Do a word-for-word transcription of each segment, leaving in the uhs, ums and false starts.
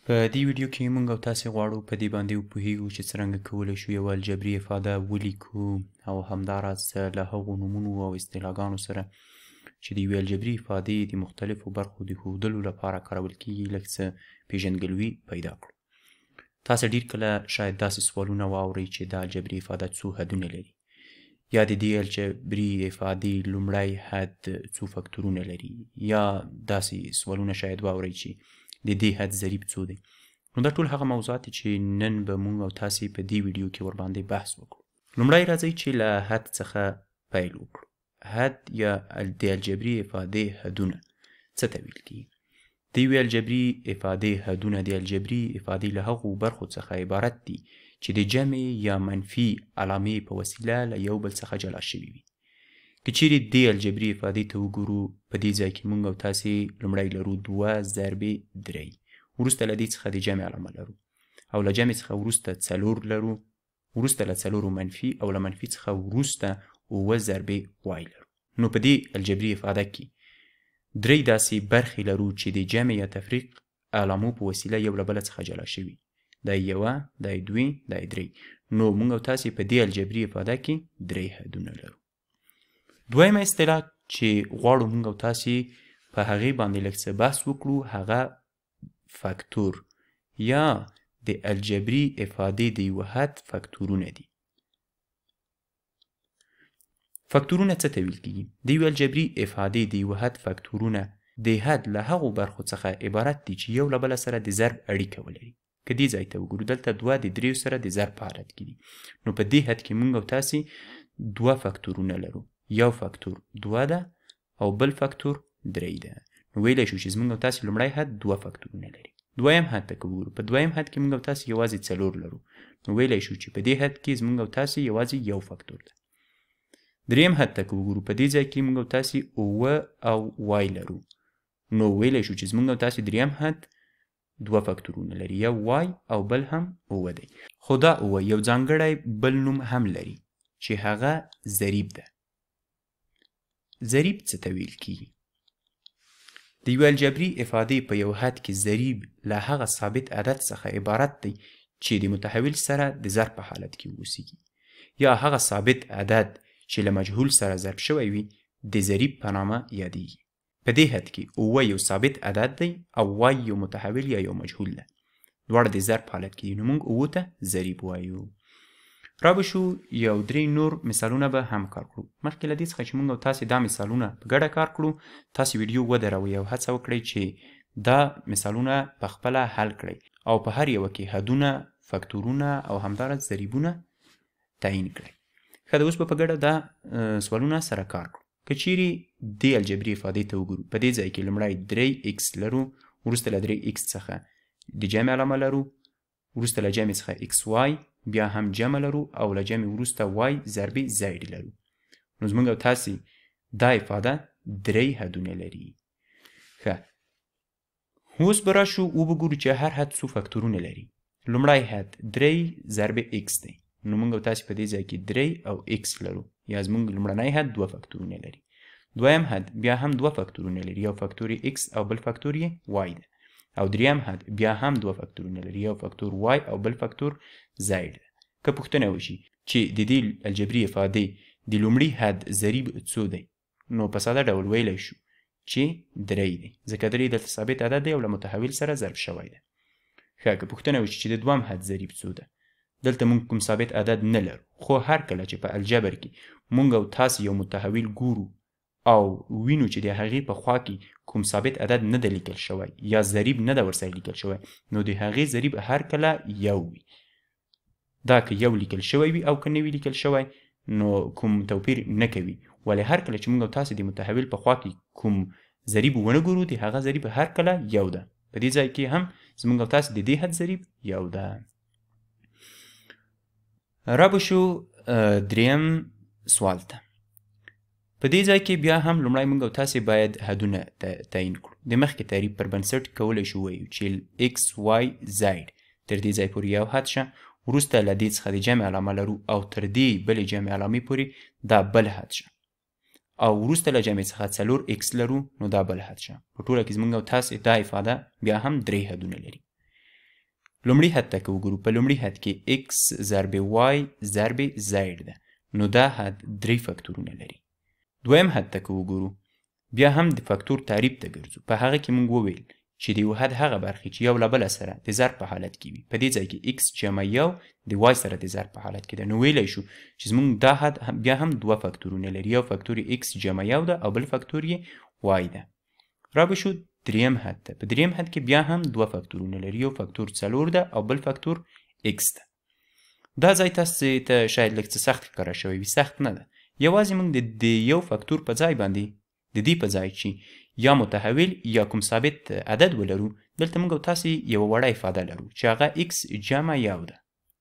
په دې ویډیو کې موږ او تاسې غواړو په دې باندې وپوهیږو چې څرنګه کولی شو یوه الجبري افاده ولیکو او همداراز له هغو نومونو او اصطلاحګانو سره چې د یوې الجبري افادې د مختلفو برخو د ښودلو لپاره کارول کیږي لږ څه پیژندګلوي پیدا کړو. تاسې ډېر کله شاید داسې سوالونه واورئ چې دا الجبري افاده څو حدونه لري، یا د دې الجبري افادې لومړی حد څو فکتورونه لري، یا داسې سوالونه شاید واورئ چې د دې حد ضریب څو دی. نو دا ټول هغه موضوعات چې نن به موږ او تاسې په دې ویډیو کې ورباندې بحث وکړو. لومړی راځئ چې له حد څخه پیل وکړو. حد یا د الجبري افادې حدونه څه ته ویل کیږي؟ د یوې الجبري افادې حدونه د الجبري افادې له هغو برخو څخه عبارت دي چې د جمع یا منفي علامې په وسیله له یو بل څخه جلا شوي وي. که چیرې دې الجبري افادې ته وګورو، په دې ځای کې موږ او تاسې لومړی لرو دوه ضربې درې، وروسته له دې څخه د جمع علامه لرو، او له جمع څخه وروسته څلور لرو، وروسته له څلورو منفي، او له منفي څخه وروسته اووه ضربې وای لرو. نو په دې الجبري افاده کې درې داسې برخې لرو چې د جمع یا تفریق علامو په وسیله یو له بله څخه جلا شوي. دا یوه، دا دوې، دا درې. نو موږ او تاسې په دې الجبري افاده کې درې حدونه لرو. دویمه اصطلاح چې غواړو موږ او تاسې په هغې باندې لږ څه بحث وکړو هغه فکتور یا د الجبري افادې د یوه حد فکتورونه دي. فکتورونه څه ته ویل کیږي؟ د یوې الجبري افادې د یوه حد فکتورونه د حد له هغو برخو څخه عبارت دي چې یو له بله سره د ضرب اړیکه ولري. که دې ځای ته وګورو، دلته دوه د دریو سره د ضرب په حالت کې دي. نو په دې حد کې موږ او تاسې دوه فکتورونه لرو. یو فکتور دوه ده او بل فکتور درې ده. نو ویلی شو چې زموږ او تاسې لومړی حد دوه فکتورونه لري. دویم حد ته که وګورو، په دویم حد کې موږ او تاسې یوازې څلور لرو. نو ویلی شو چې په دې حد کې زموږ او تاسې یوازې یو فکتور ده. دریم حد ته که وګورو، په دې ځای کې موږ او تاسې اووه او وای لرو. نو ویلی شو چې زموږ او تاسې دریم حد دوه فکتورونه لري، یو وای او بل هم اووه دی. خو دا اووه یو ځانګړی بل نوم هم لري چې هغه ضریب ده. ضریب څه ته ویل کیږي؟ د یوې الجبري افادې په یو حد کې ضریب له هغه ثابت عدد څخه عبارت دی چې د متحول سره د ضرب په حالت کې اوسیږي، یا هغه ثابت عدد چې له مجهول سره ضرب شوی وي د ضریب په نامه یادیږي. په دې حد کې اووه یو ثابت عدد دی او وای یو متحول یا یو مجهول ده. دواړه د ضرب په حالت کې دي. نو موږ اووه ته ضریب وایو. را به شو یو درې نور مثالونه به هم کار کړو. مخکې له دې څخه چې موږ او تاسې دا مثالونه په ګډه کار کړو، تاسې ویډیو ودروئ او هڅه وکړئ چې دا مثالونه په خپله حل کړئ او په هر یوه کې حدونه، فکتورونه او همداراز ضریبونه تعیین کړئ. ښه ده، اوس به په ګډه دا سوالونه سره کار کړو. که چیرې دې الجبري افادې ته وګورو، په دې ځای کې لومړی درې ایکس لرو، وروسته له درې ایکس څخه د جمع علامه لرو، وروسته له جمع څخه ایکس وای، بیا هم جمع لرو، او له جمع وروسته وای ضربې زید لرو. نو زموږ او تاسې دا افاده درې حدونه لري. ښه، اوس به راشو وبګورو چې هر حد څو فکتورونه لري. لومړی حد درې ضربې ایکس دی. نو موږ او تاسې په دې ځای کې درې او ایکس لرو، یا زموږ لومړنی حد دوه فکتورونه لري. دویم حد بیا هم دوه فکتورونه لري، یو فکتور یې ایکس او بل فکتور یې وای ده. او دریم حد بیا هم دوه فکتورونه لري، یو فکتور وای او بل فکتور زید ده. که پوښتنه وشي چې د دې الجبري افادې د لومړي حد ضریب څو دی، نو په ساده ډول ویلی شو چې درې دی، ځکه درې دلته ثابت عدد دی او له متحول سره ضرب شوی ده. ښه، که پوښتنه وشي چې د دویم حد ضریب څو ده، دلته موږ کوم ثابت عدد نه لرو، خو هر کله چې په الجبر کې موږ او تاسې یو متحول ګورو او وینو چې د هغې په خوا کې کوم ثابت عدد نه ده لیکل شوی یا ضریب نه ده ورسره لیکل شوی، نو د هغې ضریب هر کله یو وي. دا که یو لیکل شوی وي او که نه وي لیکل شوی، نو کوم توپیر نه کوي، ولې هر کله چې موږ او تاسې د متحول په خوا کې کوم ضریب ونه ګورو، د هغه ضریب هر کله یو ده. په دې ځای کې هم زموږ او تاسې د دې حد ضریب یو ده. را به شو دریم سوال ته. په دې ځای کې بیا هم لومړی موږ او تاسې باید حدونه تعیین کړو. د مخکې تعریف پر بنسټ کولی شو وایو چې ایکس وای زید تر دې ځای پورې یو حد شه، وروسته له دې څخه د جمع علامه لرو او تر دې بلې جمع علامې پورې دا بل حد شه، او وروسته له جمع څخه څلور ایکس لرو، نو دا بل حد شه. په ټوله کې زموږ او تاسې دا افاده بیا هم درې حدونه لري. لومړي حد ته که وګورو په لومړي حد کې x ضرب y ضرب زید ده نو دا حد درې فکتورونه لري. دویم حد ته که وګورو بیا هم د فکتور تعریف ته ګرځو. په هغه کې موږ وویل چې د یو حد هغه برخې چې یو له بله سره د ضرب په حالت کې وي په دې ځای کې x جمع یو د y سره د ضرب په حالت کې ده نو ویلی شو چې زموږ دا حد بیا هم دوه فکتورونه لري. یو فکتور یې x جمع یو ده او بل فکتور یې y ده. را به شو دریم حد ته. په دریم حد کې بیا هم دوه فکتورونه لري. یو فکتور څلور ده او بل فکتور x ده. دا ځای تاسې ته شاید لږ څه سخت ښکاره شوی وي. سخت نه ده. یوازې موږ د یو فکتور په ځای باندې د دې په ځای چې یا متحول یا کوم ثابت عدد ولرو دلته موږ او تاسې یوه وړه افاده لرو چې هغه x جمع یو ده.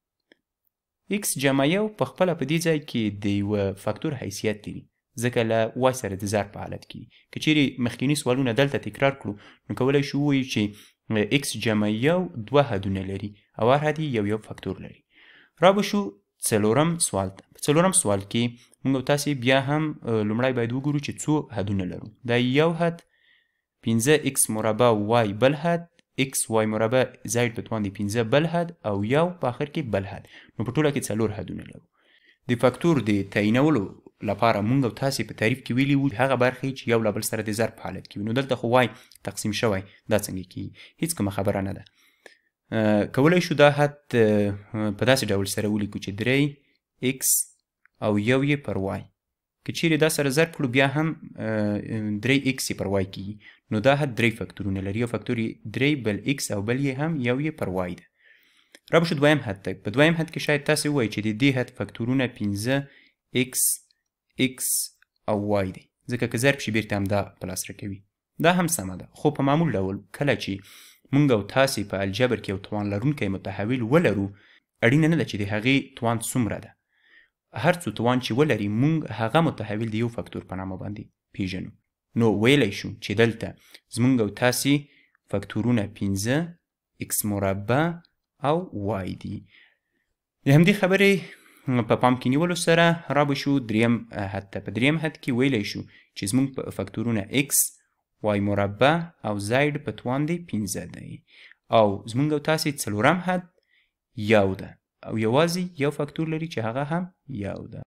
x جمع یو په خپله په دې ځای کې د یوه فکتور حیثیت لري ځکه له y سره د ضرب په حالت کې که چیرې مخکیني سوالونه دلته تکرار کړو نو کولی شو ووایو چې x جمع یو دوه حدونه لري او هر حد یو یو فکتور لري. را به شو څلورم سوال ته. په څلورم سوال کې موږ او تاسې بیا هم لومړی باید وګورو چې څو حدونه لرو. دا یو حد پنځه x مربع y بل حد x y مربع زائد په توان د پنځه بل حد او یو په آخر کې بل حد نو په ټوله کې څلور حدونه لرو. د فکتور د تعینولو لپاره موږ او تاسې په تعریف کې ویلي وو هغه برخې چې یو له بل سره د ضرب په حالت کې وي. نو دلته خو y تقسیم شوی دا څنګه کېږي هیڅ کومه خبره نه ده. کولی شو دا حد په داسې ډول سره ولیکو چې درې x او یو یې پر y که چیرې دا سره ضرب کړو بیا هم درې x یې پر y کېږي نو دا حد درې فکتورونه لري. یو فکتور یې درې بل x او بل یې هم یو یې پر y ده. را به شو دویم حد ته. په دویم حد کې شاید تاسې ووایئ چې د دې حد فکتورونه پنځه x x او y دی ځکه که ضرب شي بیرته هم دا پلاس راکوي. دا هم سمه ده خو په معمول ډول کله چې موږ او تاسې په الجبر کې یو توان لرونکی متحول ولرو اړینه نه ده چې د هغې توان څومره ده. هر څو توان چې ولري موږ هغه متحول د یو فکتور په نامه باندې پیژنو. نو ویلی شو چې دلته زموږ او تاسې فکتورونه پنځه x مربع او y دي. د همدې خبرې په پام کې نیولو سره را به شو دریم حد ته. په دریم حد کې ویلی شو چې زموږ فکتورونه x y مربع او زائد په توان د پنځه دی او زموږ او تاسې څلورم حد یو ده او یوازې یو فکتور لري چې هغه هم یو ده.